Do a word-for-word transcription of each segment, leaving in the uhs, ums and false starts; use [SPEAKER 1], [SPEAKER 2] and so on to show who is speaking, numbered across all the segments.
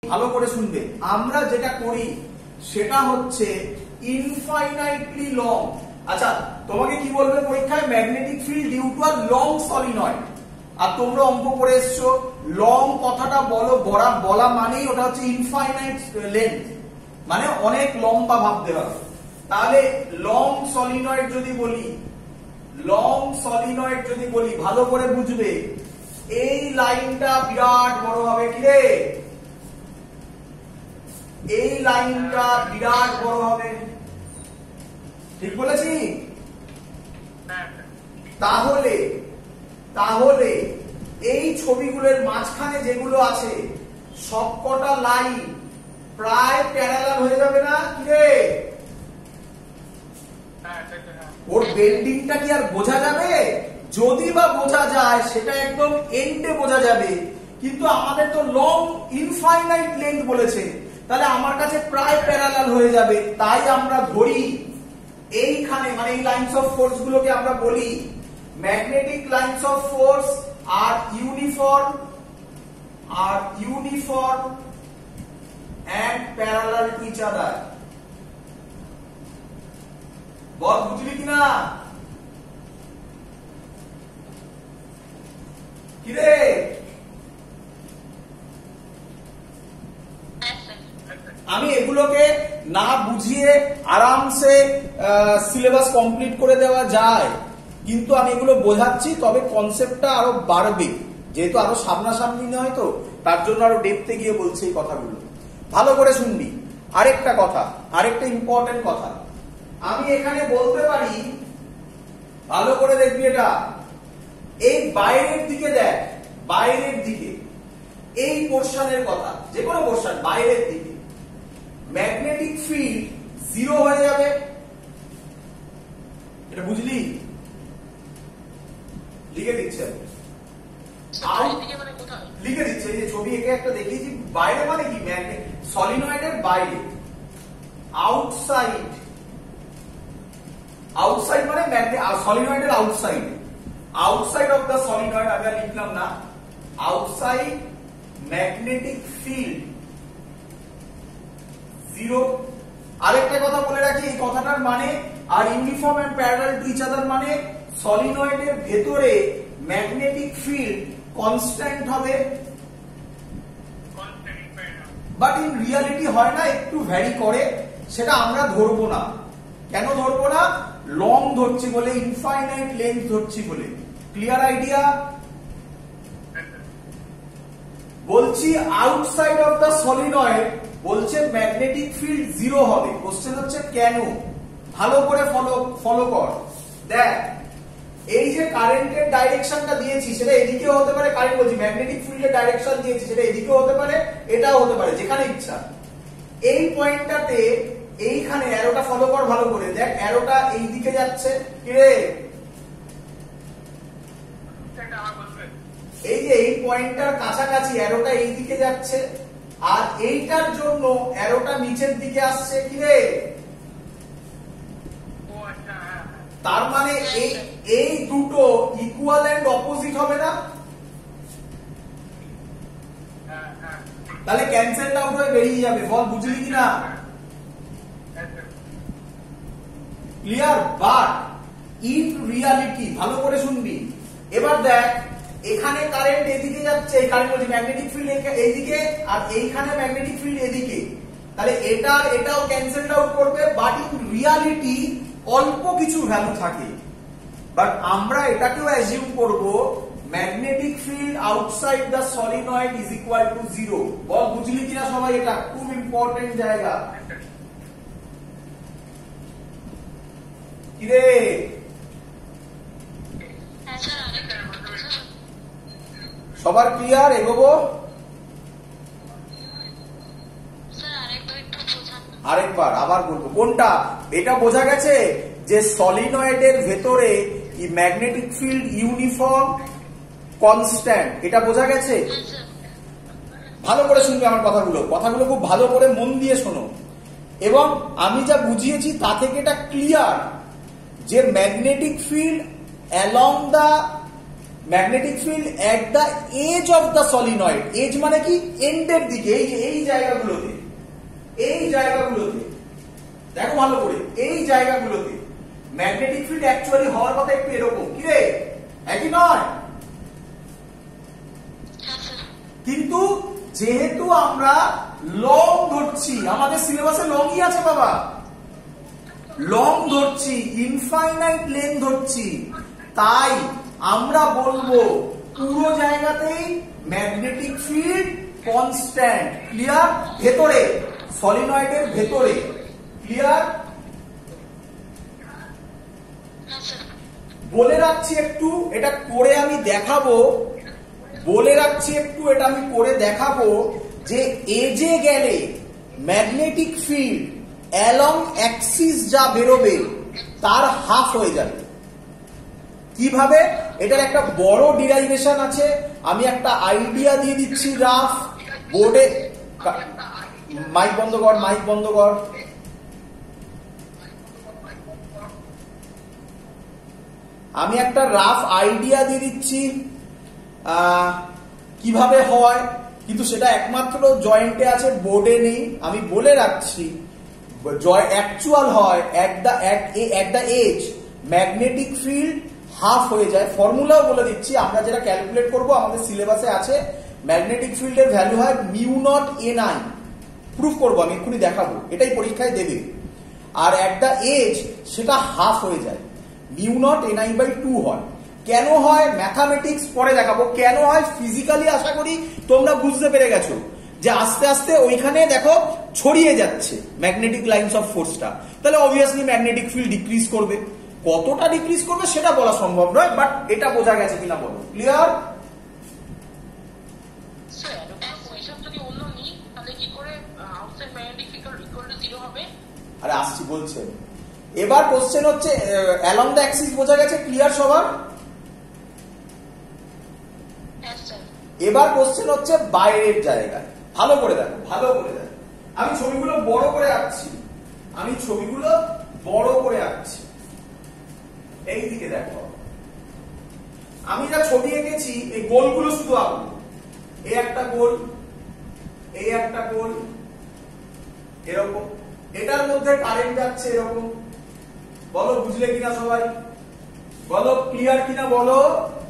[SPEAKER 1] ভালো করে শুনবে, আমরা যেটা করি সেটা হচ্ছে ইনফাইনাইটলি লং। আচ্ছা, তোমাকে কি বলবে পরীক্ষায়? Magnetic field due to a long solenoid. আর তোমরা অঙ্ক করে এসছো, লং কথাটা বলো বড়া বলা মানেই ওটা হচ্ছে ইনফাইনাইট লেন্থ, মানে অনেক লম্বা ভাবতে হবে। তাহলে লং সলিনয়েড যদি বলি, লং সলিনয়েড যদি বলি ভালো করে বুঝবে, এই লাইনটা বিরাট বড় হবে। কি রে? এই লাইনটা বিরাট বড় হবে, ঠিক বলেছি? তাহলে তাহলে এই ছবিগুলোর মাঝখানে যেগুলো আছে সবকটা লাইন প্রায় প্যারালাল হয়ে যাবে না? কি রে? ওর বেন্ডিংটা কি আর বোঝা যাবে? যদি বা বোঝা যায় সেটা একদম এন্ডে বোঝা যাবে, কিন্তু আমাদের তো লং ইনফাইনাইট লেন্থ বলেছে, তাহলে আমার কাছে প্রায় প্যারালাল হয়ে যাবে। তাই আমরা ধরি এইখানে, মানে এই লাইনস অফ ফোর্স গুলোকে আমরা বলি ম্যাগনেটিক লাইনস অফ ফোর্স আর ইউনিফর্ম আর uniform and parallel to each other. বল বুঝলি কিনা? কিরে? আমি এগুলোকে না বুঝিয়ে আরামসে সিলেবাস কমপ্লিট করে দেওয়া যায়, কিন্তু আমি এগুলো বোঝাচ্ছি, তবে কনসেপ্টটা আরো বাড়বে, যেহেতু আরো সামনাসামনি নয় তো, তার জন্য আরো ডেপথে গিয়ে বলছি এই কথাগুলো। ভালো করে শুনবি। আরেকটা কথা, আরেকটা ইম্পর্টেন্ট কথা, আমি এখানে বলতে পারি, ভালো করে দেখবি এটা, এই বাইরের দিকে দেখ, বাইরের দিকে এই পোর্শনের কথা, যে কোনো পোর্শন বাইরের দিকে ম্যাগনেটিক ফিল্ড জিরো হয়ে যাবে। এটা বুঝলি? লিখে দিচ্ছে, লিখে দিচ্ছে, এই যে ছবি এঁকে একটা দেখিয়েছি, বাইরে মানে কি? ম্যাগনেট সলিনয়েডের বাইরে, আউটসাইড, আউটসাইড মানে ম্যাগনেট সলিনয়েডের outside, outside of the solenoid. আমি আর লিখলাম না, আউটসাইড ম্যাগনেটিক ফিল্ড জিরো। আরেকটা কথা বলে রাখি, এই কথাটার মানে আর uniform and parallel to each other মানে সলিনয়েডের ভেতরে ম্যাগনেটিক ফিল্ড কনস্ট্যান্ট হবে, বাট ইন রিয়ালিটি হয় না, একটু ভ্যারি করে। সেটা আমরা ধরবো না। কেন ধরবো না? লং ধরছি বলে, ইনফাইনাইট লেন্থ ধরছি বলে। Clear idea? বলছি আউটসাইড অফ দ্য সলিনয়েড বলছে ম্যাগনেটিক ফিল্ড জিরো হবে। কোশ্চেন হচ্ছে কেন? ভালো করে ফলো ফলো কর। দেখ, এই যে কারেন্টের ডাইরেকশনটা দিয়েছি সেটা এদিকেও হতে পারে, কারেন্ট বলছি ম্যাগনেটিক ফিল্ডের ডাইরেকশন দিয়েছি সেটা এদিকেও হতে পারে, এটাও হতে পারে, যেখানে ইচ্ছা। এই পয়েন্টটাতে এইখানে অ্যারোটা ফলো কর ভালো করে, দেখ অ্যারোটা এই দিকে যাচ্ছে। কি রে? এই যে এই পয়েন্টটার কাছাকাছি অ্যারোটা এই দিকে যাচ্ছে, আর এইটার জন্য অ্যারোটা নিচের দিকে আসছে। কি রে? তার মানে এই এই দুটো ইকুয়াল এন্ড অপোজিট হবে না? তাহলে ক্যান্সেল আউট হয়ে বেরিয়ে যাবে। বল বুঝলি কিনা? ক্লিয়ার? বাট ইন রিয়ালিটি, ভালো করে শুনবি। এবার দেখ, এখানে কারেন্ট এদিকে যাচ্ছে, এই কারেন্ট বলছি ম্যাগনেটিক ফিল্ড এইদিকে, আর এইখানে ম্যাগনেটিক ফিল্ড এদিকে, তাহলে এটা এটাও ক্যান্সেল আউট করবে। বাট ইন রিয়ালিটি অল্প কিছু ভ্যালু থাকে, বাট আমরা এটাকেও অ্যাজিউম করব magnetic field outside the solenoid is equal to zero. বল বুঝলি কিনা সবাই? এটা খুব ইম্পর্টেন্ট জায়গা। কিরে? সবার ক্লিয়ার? এগোবো? আরেকবার আবার বলবো। কোনটা? এটা বোঝা গেছে যে সলিনয়েডের ভেতরে ম্যাগনেটিক ফিল্ড ইউনিফর্ম কনস্ট্যান্ট, এটা বোঝা গেছে? ভালো করে শুনবে আমার কথাগুলো, কথাগুলো খুব ভালো করে মন দিয়ে শোনো। এবং আমি যা বুঝিয়েছি তা থেকে এটা ক্লিয়ার যে magnetic field along the magnetic field at the edge of the solenoid, edge মানে কি এন্ডের দিকে, এই যে এই জায়গাগুলোতে, এই জায়গাগুলোতে দেখো ভালো করে, এই জায়গাগুলোতে ম্যাগনেটিক ফিল্ড অ্যাকচুয়ালি হওয়ার কথা একটু এরকম, কি রে একই নয়? কিন্তু যেহেতু আমরা লং ধরছি, আমাদের সিলেবাসে লংই আছে বাবা, লং ধরছি, ইনফাইনাইট লেন্থ ধরছি, তাই আমরা বলবো পুরো জায়গাতেই ম্যাগনেটিক ফিল্ড কনস্ট্যান্ট। ক্লিয়ার? ভেতরে সলিনয়েডের ভেতরে। ক্লিয়ার? বলে রাখছি একটু, এটা করে আমি দেখাবো, বলে রাখছি একটু এটা আমি করে দেখাবো যে এজে গেলে ম্যাগনেটিক ফিল্ড অ্যালং অ্যাক্সিস যা বেরোবে তার হাফ হয়ে যাবে। কিভাবে? এটার একটা বড় ডিরাইভেশন আছে, আমি একটা আইডিয়া দিয়ে দিচ্ছি রাফ বোর্ডে। মাইক বন্ধ কর, মাইক বন্ধ কর। আমি একটা রাফ আইডিয়া দিয়ে দিচ্ছি কিভাবে হয়, কিন্তু সেটা একমাত্র জয়েন্টে আছে, বোর্ডে নেই। আমি বলে রাখছি অ্যাকচুয়াল হয় at the at the edge magnetic field half হয়ে যায়। ফর্মুলাও বলে দিচ্ছি, আমরা যেটা ক্যালকুলেট করব আমাদের সিলেবাসে আছে, ম্যাগনেটিক ফিল্ডের ভ্যালু হয় mu naught N I. Proof করবো আমি, এক্ষুনি দেখাবো, এটাই পরীক্ষায় দেবে। আর এট দ্য এজ সেটা হাফ হয়ে যায়, mu naught N I by two হয়। কেন হয় ম্যাথামেটিক্স পরে দেখাবো, কেন হয় ফিজিক্যালি আশা করি তোমরা বুঝতে পেরে গেছো যে আস্তে আস্তে ওইখানে দেখো ছড়িয়ে যাচ্ছে ম্যাগনেটিক লাইনস অফ ফোর্সটা, তাহলে অবভিয়াসলি ম্যাগনেটিক ফিল্ড ডিক্রিজ করবে। কতটা ডিক্রিজ করবে সেটা বলা সম্ভব নয়, বাট এটা বোঝা গেছে কিনা বলো। ক্লিয়ার? আরে আসছি বলছেন। এবার কোশ্চেন হচ্ছে অ্যালং দ্য অ্যাক্সিস বোঝা গেছে? ক্লিয়ার সবার? এবার কোশ্চেন হচ্ছে বাইরের জায়গায়। ভালো করে দেখো, ভালো করে দেখো, আমি ছবিগুলো বড় করে আঁকছি, আমি ছবিগুলো বড় করে আঁকছি। এই দিকে দেখো, আমি যা ছবি এঁকেছি এই গোলগুলো শুধু আঁকবো। এই একটা গোল, এই একটা গোল, এরকম। এটার মধ্যে কারেন্ট যাচ্ছে এরকম। বলো বুঝলে কিনা সবাই? বলো ক্লিয়ার কিনা বলো?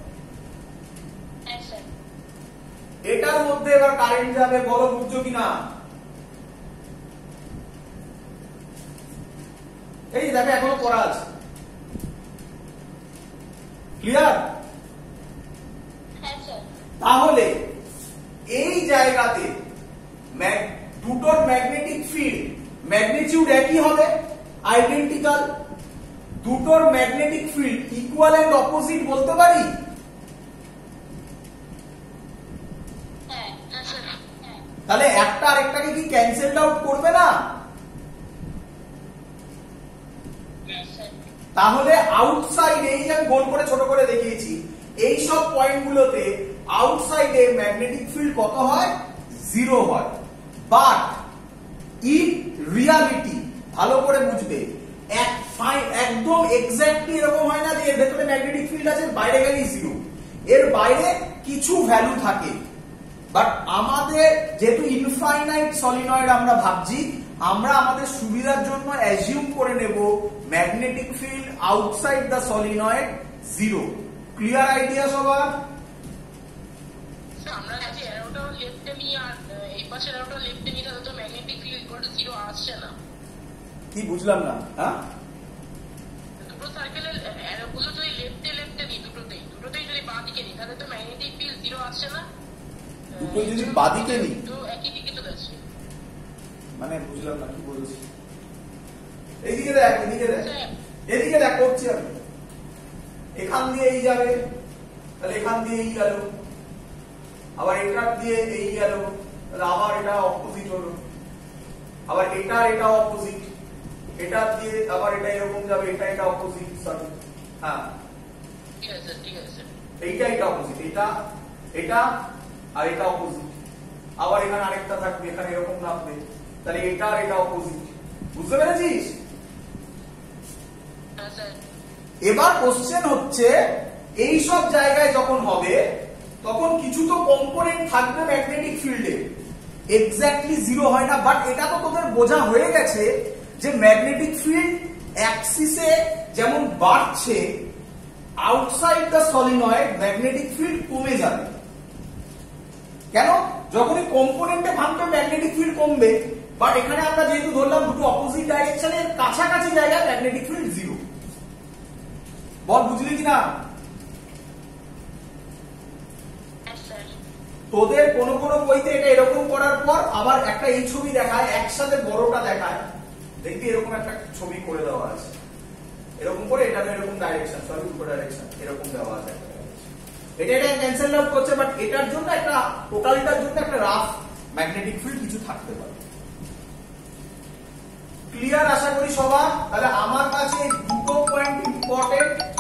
[SPEAKER 1] এটার মধ্যে এবার কারেন্ট যাবে, বলো বুঝছো কিনা? এই দেখো এখনো করা আছে। ক্লিয়ার? তাহলে এই জায়গাতে দুটোর ম্যাগনেটিক ফিল্ড ম্যাগনিটিউড একই হবে, আইডেন্টিক্যাল। দুটোর magnetic field equal and opposite বলতে পারি? তাহলে একটা আরেকটাকে কি ক্যান্সেল আউট করবে না? তাহলে আউটসাইডে, এই যে আমি গোল করে ছোট করে দেখিয়েছি, এই সব পয়েন্টগুলোতে আউটসাইডে ম্যাগনেটিক ফিল্ড কত হয়? জিরো হয়। বাট ইন রিয়ালিটি, ভালো করে বুঝবে, একদম এক্স্যাক্টলি এরকম হয় না যে এর ভেতরে ম্যাগনেটিক ফিল্ড আছে, বাইরে গেলেই জিরো। এর বাইরে কিছু ভ্যালু থাকে। বাট আমাদের যেহেতু ইনফাইনাইট সলিনয়েড আমরা ভাবছি, আমরা আমাদের সুবিধার জন্য অ্যাজিউম করে নেব magnetic field outside the solenoid zero. Clear idea সবার?
[SPEAKER 2] আমরা যদি অ্যারোটা লেফটে নিই আর এই পাশের অ্যারোটা লেফটে নিই তাহলে তো magnetic field equal to zero আসছে না।
[SPEAKER 1] কি বুঝলাম না? হ্যাঁ,
[SPEAKER 2] দুটো সার্কেলের অ্যারোগুলো যদি লেফটে লেফটে নিই, দুটোতেই দুটোতেই যদি বাঁ দিকে নিই তাহলে তো ম্যাগনেটিক ফিল্ড জিরো আসছে না।
[SPEAKER 1] দুটো যদি বাঁ দিকে নিই
[SPEAKER 2] তো একই দিকে চলে আসছে।
[SPEAKER 1] মানে বুঝলাম না কি বলছি। এইদিকে দেখ, এদিকে দেখ, এদিকে দেখ করছি আমি। এখান দিয়ে এই যাবে, তাহলে এখান দিয়ে এই গেল, আবার এটার দিয়ে এই গেল, তাহলে আবার এটা অপোজিট হলো, আবার এটা এটা অপোজিট, এটা দিয়ে আবার এটা এরকম যাবে, এটা এটা অপোজিট। সরি, হ্যাঁ
[SPEAKER 2] ঠিক আছে ঠিক আছে,
[SPEAKER 1] এইটা এটা অপোজিট, এটা এটা আর এটা অপোজিট, আবার এখানে আরেকটা থাকবে, এখানে এরকম নামবে, তাহলে এটা আর এটা অপোজিট। বুঝতে পেরেছিস? এবার কোশ্চেন হচ্ছে এই সব জায়গায় যখন হবে তখন কিছু তো কম্পোনেন্ট থাকবে ম্যাগনেটিক ফিল্ডে, এক্স্যাক্টলি জিরো হয় না, বাট এটা তো তোদের বোঝা হয়ে গেছে যে ম্যাগনেটিক ফিল্ড অ্যাক্সিসে যেমন বাড়ছে, outside the solenoid magnetic field কমে যাবে। কেন? যখনই কম্পোনেন্টে ভাঙবে ম্যাগনেটিক ফিল্ড কমবে, বাট এখানে আমরা যেহেতু ধরলাম দুটো অপোজিট ডাইরেকশনের কাছাকাছি জায়গায় ম্যাগনেটিক ফিল্ড জিরো। বল বুঝলি কিনা? তোদের কোন কোন বইতে এটা এরকম করার পর আবার একটা এই ছবি দেখায়, একসাথে বড়টা দেখায়, দেখবি এরকম একটা ছবি করে দেওয়া আছে, এরকম করে এটা এরকম ডাইরেকশন, সরি উল্টো ডাইরেকশন এরকম দেওয়া আছে। এটা এটা ক্যান্সেল আউট করছে, বাট এটার জন্য একটা টোটালটার জন্য একটা রাফ ম্যাগনেটিক ফিল্ড কিছু থাকতে পারে। ক্লিয়ার আশা করি সবার? তাহলে আমার কাছে দুটো পয়েন্ট ইম্পর্টেন্ট